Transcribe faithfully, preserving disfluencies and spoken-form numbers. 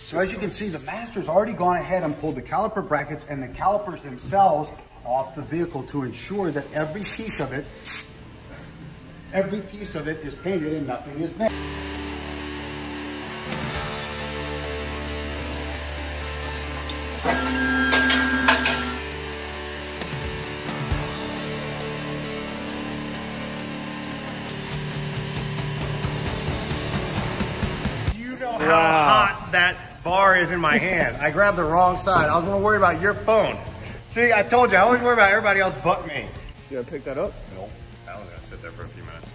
So as you can see, the master's already gone ahead and pulled the caliper brackets and the calipers themselves off the vehicle to ensure that every piece of it, every piece of it is painted and nothing is missed. How hot that bar is in my hand. I grabbed the wrong side. I was gonna worry about your phone. See, I told you, I always worry about everybody else but me. You gonna pick that up? No, that was gonna sit there for a few minutes.